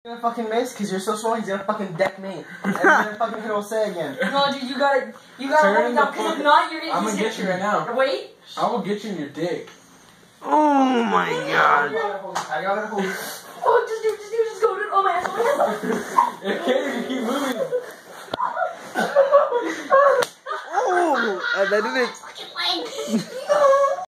You're gonna fucking miss because you're so small. He's gonna fucking deck me. And he's gonna fucking hit Jose again. No, dude, you gotta hold it down. Because if not, you're gonna. I'm gonna get you right now. Wait. I will get you in your dick. Oh my god. I gotta hold. Oh, just go, dude. Oh my god. It can't keep moving. Oh, and I didn't.